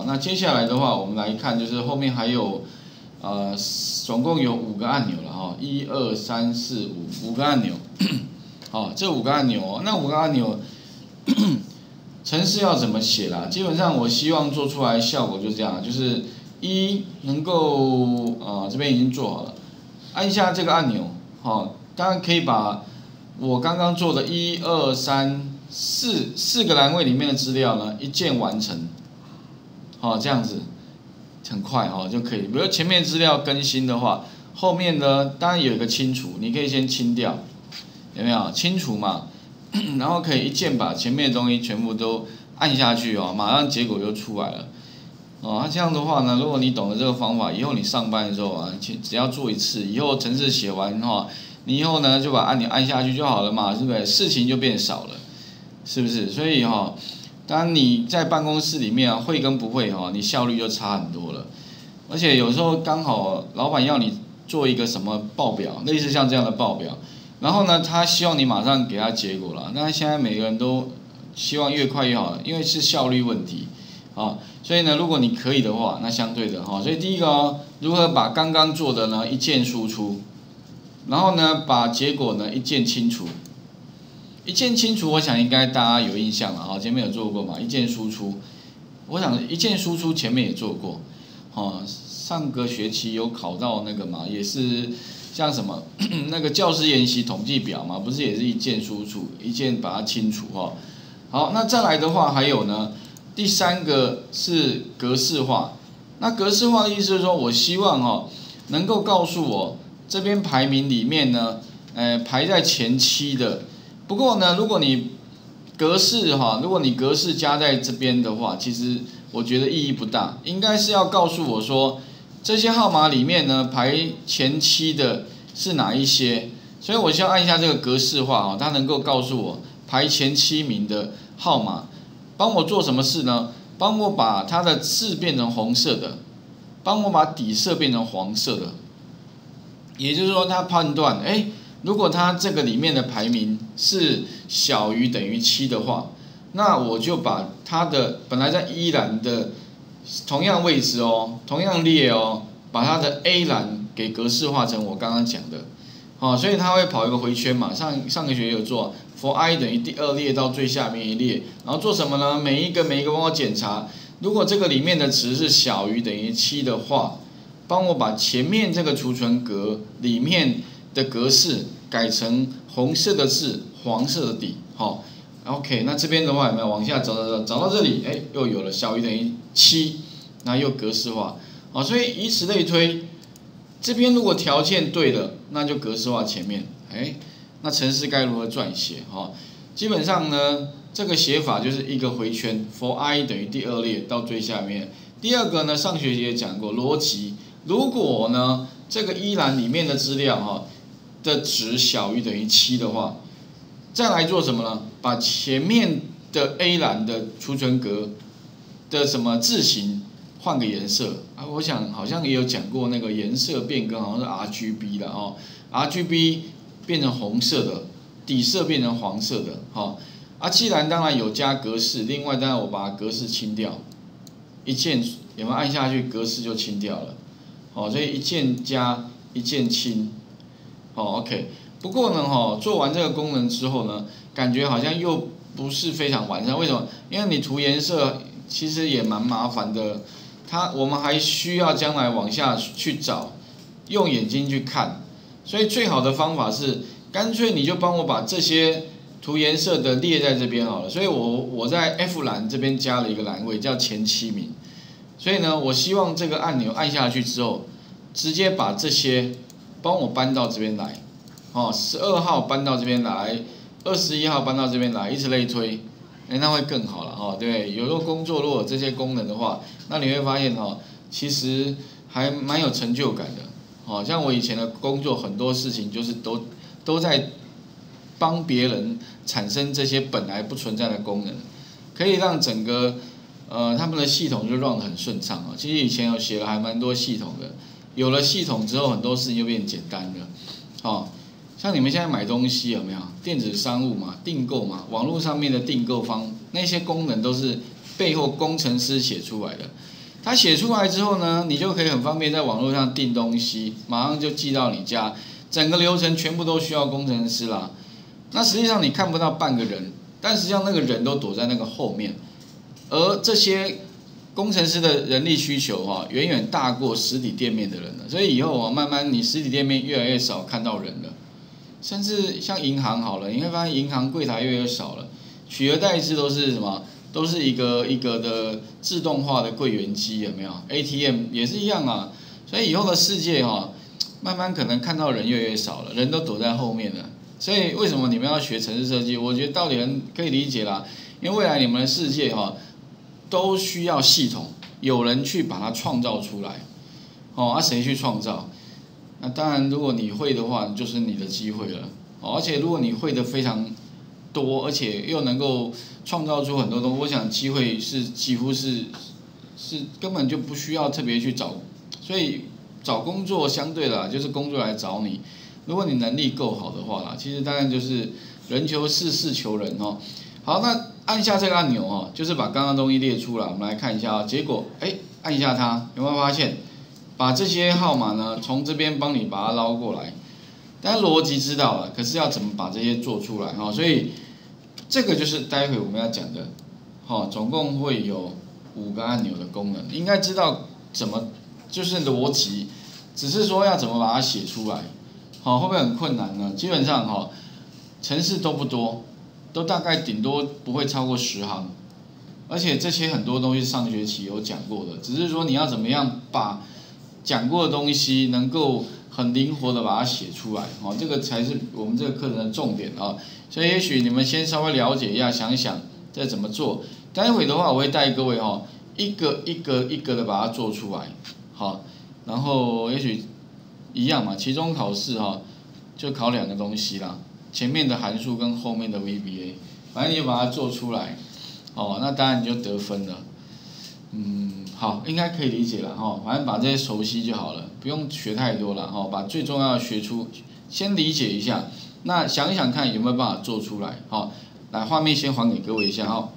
那接下来的话，我们来看，就是后面还有总共有5个按钮了哈，1、2、3、4、5，5个按钮。好，这5个按钮哦，那5个按钮，程式要怎么写啦？基本上我希望做出来效果就是这样，就是能够这边已经做好了，按下这个按钮，当然可以把我刚刚做的1、2、3、4个栏位里面的资料呢一键完成，这样子很快就可以。比如前面资料更新的话，后面呢当然有一个清除，你可以先清掉，有没有清除嘛？然后可以一键把前面的东西全部都按下去马上结果就出来了。这样的话呢，如果你懂得这个方法，以后你上班的时候只要做一次，以后程式写完你以后呢就把按钮按下去就好了嘛，是不是？事情就变少了，是不是？所以当你在办公室里面会跟不会你效率就差很多了。而且有时候刚好老板要你做一个什么报表，类似像这样的报表，然后呢他希望你马上给他结果了。那现在每个人都希望越快越好，因为是效率问题所以呢，如果你可以的话，那相对的所以第一个如何把刚刚做的呢一键输出，然后呢把结果呢一键清除。一键清除，我想应该大家有印象了前面有做过嘛，一键输出。我想一键输出前面也做过上个学期有考到那个嘛，也是像什么那个教师研习统计表嘛，不是也是一键输出，一键把它清除好，那再来的话还有呢，第3个是格式化。那格式化的意思是说，我希望能够告诉我这边排名里面呢，排在前7的。不过呢，如果你格式加在这边的话，其实我觉得意义不大，应该是要告诉我说这些号码里面呢排前7的是哪一些。所以我需要按一下这个格式化它能够告诉我排前7名的号码，帮我做什么事呢？帮我把它的字变成红色的，帮我把底色变成黄色的。也就是说，它判断如果它这个里面的排名是小于等于7的话，那我就把它的本来在1栏的同样位置同样列把它的 A 栏给格式化成我刚刚讲的所以它会跑一个回圈嘛。上个学有做 for i 等于第2列到最下面一列，然后做什么呢？每一个帮我检查，如果这个里面的值是小于等于7的话，帮我把前面这个储存格里面的格式改成红色的字，黄色的底OK， 那这边的话有没有往下找到这里又有了小于等于7，那又格式化所以以此类推，这边如果条件对了，那就格式化前面那程式该如何撰写基本上呢，这个写法就是一个回圈 for i 等于第2列到最下面。第2个呢，上学期也讲过逻辑，如果呢这个1栏里面的资料的值小于等于7的话，再来做什么呢？把前面的 A 栏的储存格的什么字型换个颜色我想好像也有讲过那个颜色变更，好像是 RGB 的RGB 变成红色的，底色变成黄色的既然当然有加格式，另外当然我把格式清掉，一键有没有按下去，格式就清掉了所以一键加一键清OK。不过呢做完这个功能之后呢，感觉好像又不是非常完善。为什么？因为你涂颜色其实也蛮麻烦的，我们还需要将来往下去找，用眼睛去看。所以最好的方法是，干脆你就帮我把这些涂颜色的列在这边好了。所以我在 F 栏这边加了一个栏位叫前7名。所以呢，我希望这个按钮按下去之后，直接把这些帮我搬到这边来，12号搬到这边来，21号搬到这边来，以此类推，那会更好了对，有时候工作如果有这些功能的话，那你会发现其实还蛮有成就感的像我以前的工作，很多事情就是都在帮别人产生这些本来不存在的功能，可以让整个他们的系统就 run 得很顺畅其实以前有写了还蛮多系统的，有了系统之后，很多事情就变简单了像你们现在买东西有没有电子商务嘛，订购嘛，网络上面的订购方那些功能都是背后工程师写出来的。他写出来之后呢，你就可以很方便在网络上订东西，马上就寄到你家，整个流程全部都需要工程师啦。那实际上你看不到半个人，但实际上那个人都躲在那个后面，而这些工程师的人力需求远远大过实体店面的人了。所以以后慢慢你实体店面越来越少看到人了，甚至像银行好了，你会发现银行柜台越来越少了，取而代之都是什么？都是一个一个的自动化的柜员机，有没有 ？ATM 也是一样啊。所以以后的世界慢慢可能看到人越来越少了，人都躲在后面了。所以为什么你们要学程式设计？我觉得道理可以理解啦，因为未来你们的世界都需要系统，有人去把它创造出来。谁去创造？那当然，如果你会的话，就是你的机会了。而且如果你会的非常多，而且又能够创造出很多东西，我想机会是几乎是根本就不需要特别去找，所以找工作相对啦，就是工作来找你。如果你能力够好的话啦，其实当然就是人求事，事求人好，那按下这个按钮就是把刚刚东西列出来，我们来看一下结果，按一下它，有没有发现？把这些号码呢，从这边帮你把它捞过来。当然逻辑知道了，可是要怎么把这些做出来所以这个就是待会我们要讲的，总共会有5个按钮的功能，应该知道怎么就是逻辑，只是说要怎么把它写出来，会不会很困难呢？基本上程式都不多，都大概顶多不会超过10行，而且这些很多东西上学期有讲过的，只是说你要怎么样把讲过的东西能够很灵活的把它写出来，这个才是我们这个课程的重点所以也许你们先稍微了解一下，想一想再怎么做。待会的话，我会带各位一个一个的把它做出来，然后也许一样嘛，期中考试就考2个东西啦，前面的函数跟后面的 VBA， 反正你就把它做出来，那当然你就得分了。好，应该可以理解了反正把这些熟悉就好了，不用学太多了把最重要的学出，先理解一下，那想一想看有没有办法做出来来，画面先还给各位一下